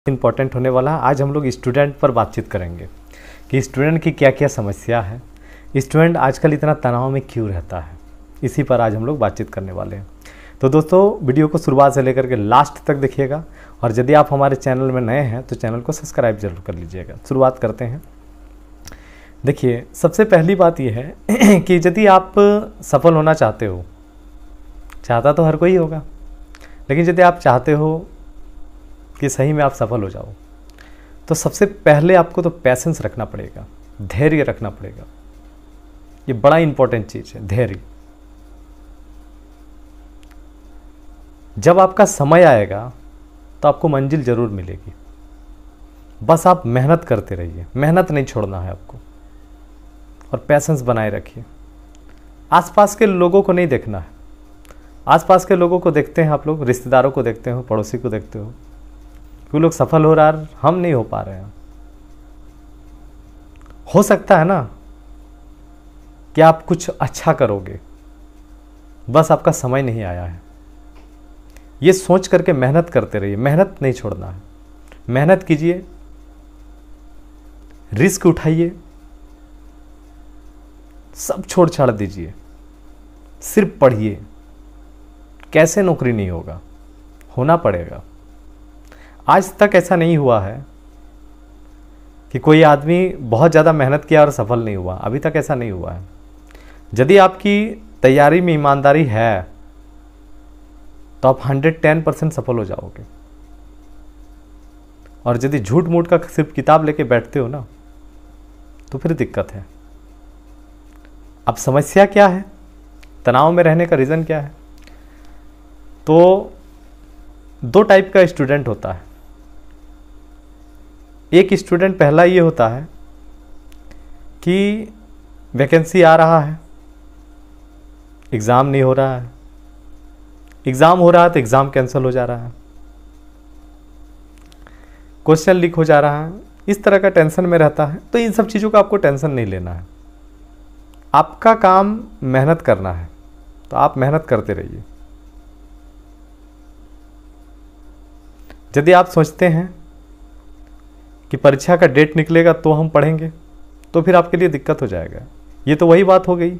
Important होने वाला है। आज हम लोग स्टूडेंट पर बातचीत करेंगे कि स्टूडेंट की क्या क्या समस्या है, स्टूडेंट आजकल इतना तनाव में क्यों रहता है, इसी पर आज हम लोग बातचीत करने वाले हैं। तो दोस्तों वीडियो को शुरुआत से लेकर के लास्ट तक देखिएगा, और यदि आप हमारे चैनल में नए हैं तो चैनल को सब्सक्राइब जरूर कर लीजिएगा। शुरुआत करते हैं। देखिए, सबसे पहली बात यह है कि यदि आप सफल होना चाहते हो, चाहता तो हर कोई होगा, लेकिन यदि आप चाहते हो कि सही में आप सफल हो जाओ, तो सबसे पहले आपको तो पैसेंस रखना पड़ेगा, धैर्य रखना पड़ेगा। ये बड़ा इंपॉर्टेंट चीज़ है, धैर्य। जब आपका समय आएगा तो आपको मंजिल जरूर मिलेगी, बस आप मेहनत करते रहिए, मेहनत नहीं छोड़ना है आपको, और पैसेंस बनाए रखिए। आसपास के लोगों को नहीं देखना है। आसपास के लोगों को देखते हैं आप लोग, रिश्तेदारों को देखते हो, पड़ोसी को देखते हो, वो लोग सफल हो रहा है, हम नहीं हो पा रहे हैं। हो सकता है ना कि आप कुछ अच्छा करोगे, बस आपका समय नहीं आया है। ये सोच करके मेहनत करते रहिए, मेहनत नहीं छोड़ना है। मेहनत कीजिए, रिस्क उठाइए, सब छोड़ छाड़ दीजिए, सिर्फ पढ़िए। कैसे नौकरी नहीं होगा, होना पड़ेगा। आज तक ऐसा नहीं हुआ है कि कोई आदमी बहुत ज़्यादा मेहनत किया और सफल नहीं हुआ, अभी तक ऐसा नहीं हुआ है। यदि आपकी तैयारी में ईमानदारी है तो आप 110% सफल हो जाओगे। और यदि झूठ मूठ का सिर्फ किताब लेके बैठते हो ना, तो फिर दिक्कत है। अब समस्या क्या है, तनाव में रहने का रीज़न क्या है? तो दो टाइप का स्टूडेंट होता है। एक स्टूडेंट पहला ये होता है कि वैकेंसी आ रहा है, एग्ज़ाम नहीं हो रहा है, एग्ज़ाम हो रहा है तो एग्ज़ाम कैंसिल हो जा रहा है, क्वेश्चन लीक हो जा रहा है, इस तरह का टेंशन में रहता है। तो इन सब चीज़ों का आपको टेंशन नहीं लेना है। आपका काम मेहनत करना है, तो आप मेहनत करते रहिए। यदि आप सोचते हैं कि परीक्षा का डेट निकलेगा तो हम पढ़ेंगे, तो फिर आपके लिए दिक्कत हो जाएगा। ये तो वही बात हो गई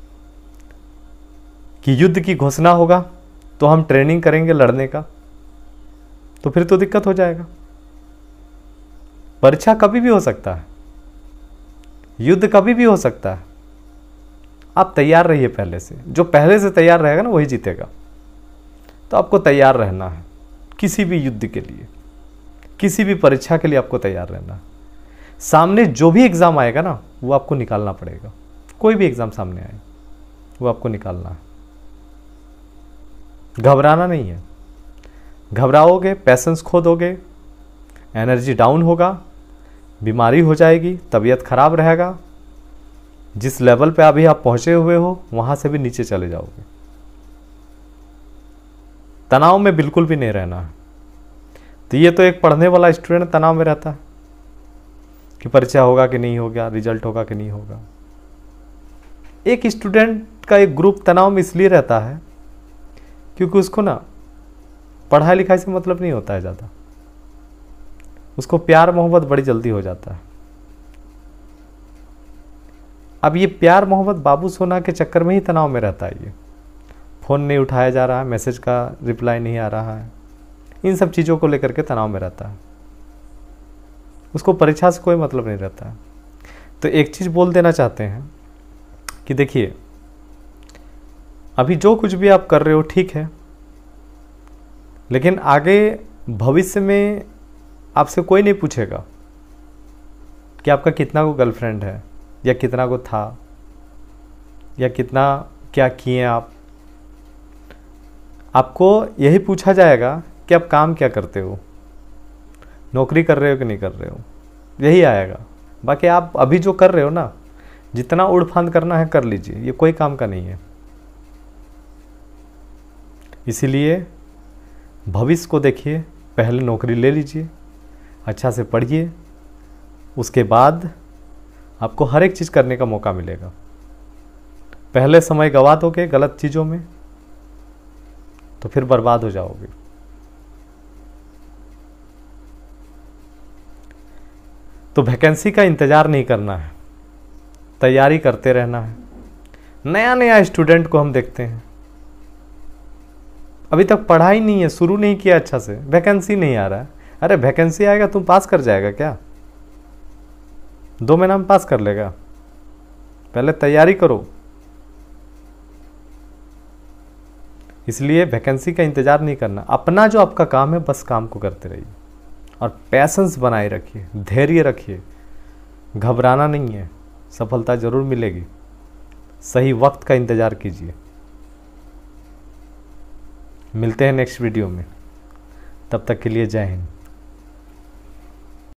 कि युद्ध की घोषणा होगा तो हम ट्रेनिंग करेंगे लड़ने का, तो फिर तो दिक्कत हो जाएगा। परीक्षा कभी भी हो सकता है, युद्ध कभी भी हो सकता है। आप तैयार रहिए पहले से। जो पहले से तैयार रहेगा ना, वही जीतेगा। तो आपको तैयार रहना है किसी भी युद्ध के लिए, किसी भी परीक्षा के लिए आपको तैयार रहना है। सामने जो भी एग्ज़ाम आएगा ना, वो आपको निकालना पड़ेगा। कोई भी एग्ज़ाम सामने आए, वो आपको निकालना है। घबराना नहीं है। घबराओगे, पैसेंस खो दोगे, एनर्जी डाउन होगा, बीमारी हो जाएगी, तबीयत खराब रहेगा। जिस लेवल पे अभी आप पहुंचे हुए हो, वहां से भी नीचे चले जाओगे। तनाव में बिल्कुल भी नहीं रहना है। तो ये तो एक पढ़ने वाला स्टूडेंट तनाव में रहता है कि परीक्षा होगा कि नहीं होगा, रिजल्ट होगा कि नहीं होगा। एक स्टूडेंट का एक ग्रुप तनाव में इसलिए रहता है क्योंकि उसको ना पढ़ाई लिखाई से मतलब नहीं होता है ज़्यादा। उसको प्यार मोहब्बत बड़ी जल्दी हो जाता है। अब ये प्यार मोहब्बत बाबू सोना के चक्कर में ही तनाव में रहता है। ये फ़ोन नहीं उठाया जा रहा है, मैसेज का रिप्लाई नहीं आ रहा है, इन सब चीज़ों को लेकर के तनाव में रहता है। उसको परीक्षा से कोई मतलब नहीं रहता है। तो एक चीज़ बोल देना चाहते हैं कि देखिए, अभी जो कुछ भी आप कर रहे हो ठीक है, लेकिन आगे भविष्य में आपसे कोई नहीं पूछेगा कि आपका कितना को गर्लफ्रेंड है, या कितना को था, या कितना क्या किए आप। आपको यही पूछा जाएगा कि आप काम क्या करते हो, नौकरी कर रहे हो कि नहीं कर रहे हो, यही आएगा। बाकी आप अभी जो कर रहे हो ना, जितना उड़ फांद करना है कर लीजिए, ये कोई काम का नहीं है। इसीलिए भविष्य को देखिए, पहले नौकरी ले लीजिए, अच्छा से पढ़िए, उसके बाद आपको हर एक चीज़ करने का मौका मिलेगा। पहले समय गवा दोगे गलत चीज़ों में, तो फिर बर्बाद हो जाओगे। तो वैकेंसी का इंतज़ार नहीं करना है, तैयारी करते रहना है। नया नया स्टूडेंट को हम देखते हैं, अभी तक पढ़ाई नहीं है, शुरू नहीं किया अच्छा से, वैकेंसी नहीं आ रहा है। अरे वैकेंसी आएगा तुम पास कर जाएगा क्या? 2 महीना में पास कर लेगा? पहले तैयारी करो। इसलिए वैकेंसी का इंतज़ार नहीं करना, अपना जो आपका काम है बस काम को करते रहिए और पैसेंस बनाए रखिए, धैर्य रखिए, घबराना नहीं है, सफलता ज़रूर मिलेगी। सही वक्त का इंतज़ार कीजिए। मिलते हैं नेक्स्ट वीडियो में, तब तक के लिए जय हिंद।